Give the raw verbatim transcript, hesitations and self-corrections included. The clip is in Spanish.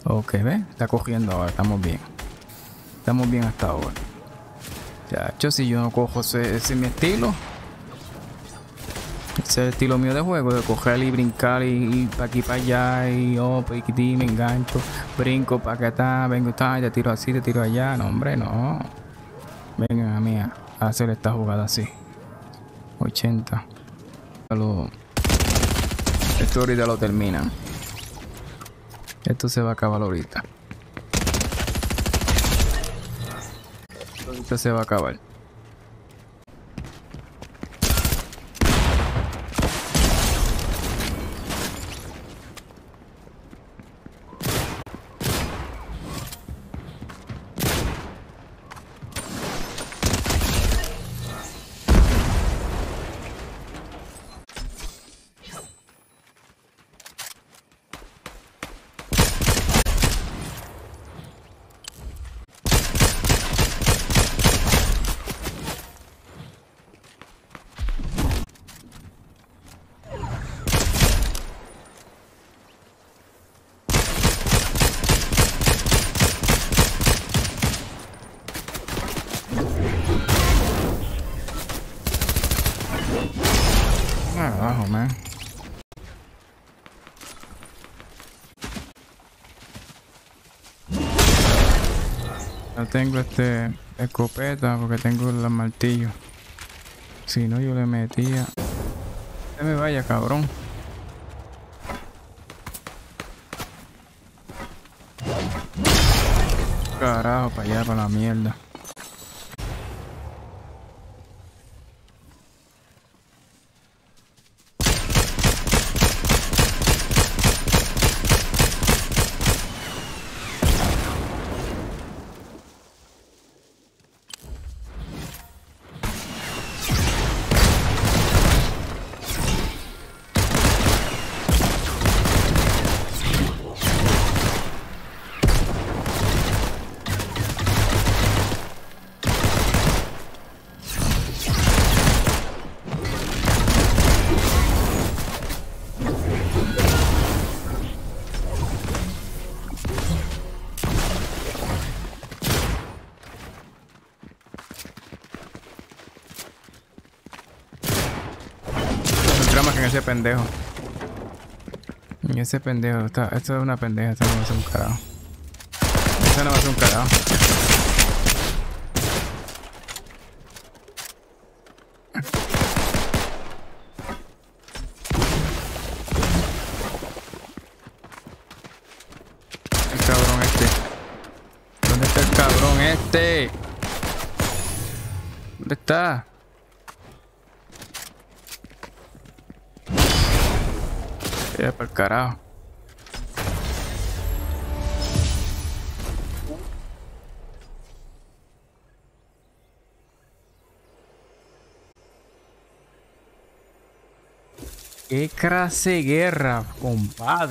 Ok, ¿ves? Está cogiendo ahora, estamos bien. Estamos bien hasta ahora. Ya, yo si yo no cojo ese, ese es mi estilo. Ese es el estilo mío de juego, de coger y brincar y ir para aquí para allá y oh, piquitín, me engancho, brinco para acá, está, vengo, está, te tiro así, te tiro allá. No, hombre, no. Vengan a mí a hacer esta jugada así. ochenta. Lo, esto ahorita lo terminan. Esto se va a acabar ahorita. Ahorita se va a acabar. Abajo, man. No tengo este escopeta porque tengo el martillo. Si no, yo le metía. Que me vaya, cabrón. Carajo, para allá, para la mierda. Entramos en ese pendejo. En ese pendejo. Esta, esto es una pendeja. Esto no va a ser un carajo. Esto no va a ser un carajo. El cabrón este. ¿Dónde está el cabrón este? ¿Dónde está? Ya para el carajo. Qué clase de guerra, compadre.